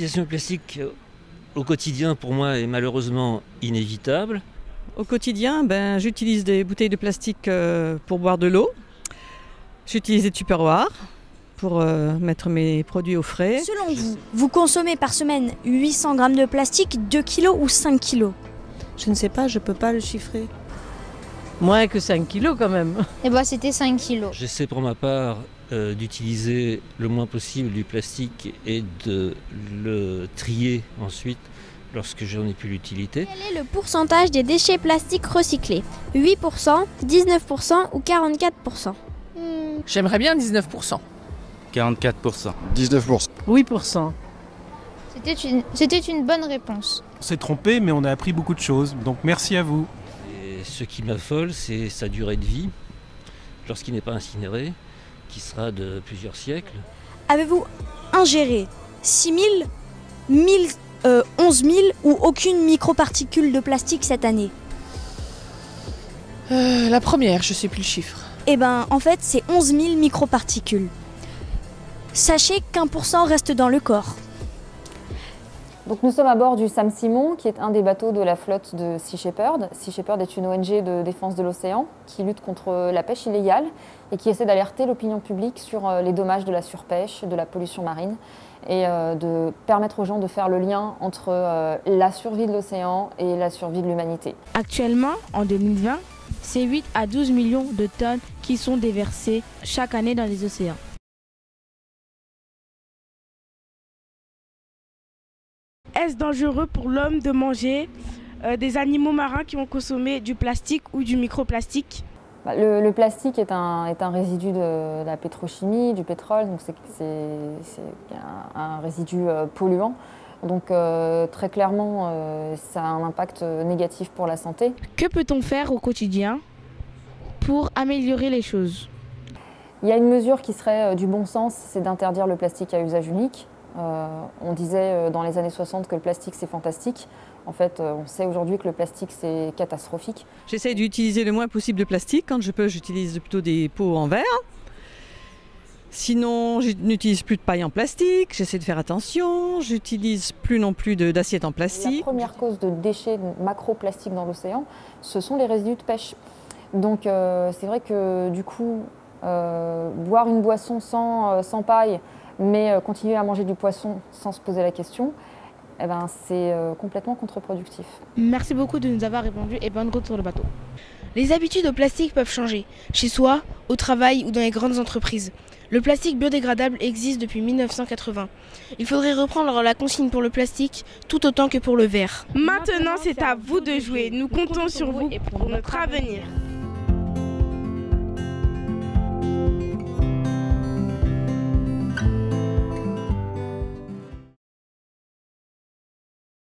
L'utilisation du plastique au quotidien, pour moi, est malheureusement inévitable. Au quotidien, j'utilise des bouteilles de plastique pour boire de l'eau. J'utilise des tupperwares pour mettre mes produits au frais. Selon vous, vous consommez par semaine 800 grammes de plastique, 2 kilos ou 5 kilos? Je ne sais pas, je ne peux pas le chiffrer. Moins que 5 kilos quand même. Eh ben, c'était 5 kilos. J'essaie pour ma part d'utiliser le moins possible du plastique et de le trier ensuite lorsque j'en ai plus l'utilité. Quel est le pourcentage des déchets plastiques recyclés? 8%, 19% ou 44%? J'aimerais bien 19%. 44%. 19%. 8%. C'était une bonne réponse. On s'est trompé, mais on a appris beaucoup de choses. Donc merci à vous. Et ce qui m'affole, c'est sa durée de vie, lorsqu'il n'est pas incinéré, qui sera de plusieurs siècles. Avez-vous ingéré 6 000, 11 000 ou aucune microparticule de plastique cette année? La première, je sais plus le chiffre. Eh ben, en fait, c'est 11 000 microparticules. Sachez qu'1% reste dans le corps. Donc nous sommes à bord du Sam Simon, qui est un des bateaux de la flotte de Sea Shepherd. Sea Shepherd est une ONG de défense de l'océan qui lutte contre la pêche illégale et qui essaie d'alerter l'opinion publique sur les dommages de la surpêche, de la pollution marine et de permettre aux gens de faire le lien entre la survie de l'océan et la survie de l'humanité. Actuellement, en 2020, c'est 8 à 12 millions de tonnes qui sont déversées chaque année dans les océans. Est-ce dangereux pour l'homme de manger des animaux marins qui ont consommé du plastique ou du microplastique? Le plastique est un résidu de la pétrochimie, du pétrole, donc c'est un résidu polluant. Donc très clairement, ça a un impact négatif pour la santé. Que peut-on faire au quotidien pour améliorer les choses? Il y a une mesure qui serait du bon sens, c'est d'interdire le plastique à usage unique. On disait dans les années 60 que le plastique c'est fantastique. En fait, on sait aujourd'hui que le plastique c'est catastrophique. J'essaie d'utiliser le moins possible de plastique. Quand je peux, j'utilise plutôt des pots en verre. Sinon, je n'utilise plus de paille en plastique. J'essaie de faire attention. J'utilise plus non plus d'assiettes en plastique. La première cause de déchets macroplastiques dans l'océan, ce sont les résidus de pêche. Donc c'est vrai que du coup, boire une boisson sans paille, mais continuer à manger du poisson sans se poser la question, eh ben, c'est complètement contre-productif. Merci beaucoup de nous avoir répondu et bonne route sur le bateau. Les habitudes au plastique peuvent changer, chez soi, au travail ou dans les grandes entreprises. Le plastique biodégradable existe depuis 1980. Il faudrait reprendre la consigne pour le plastique tout autant que pour le verre. Maintenant, c'est à vous de jouer. Nous comptons sur vous pour notre avenir.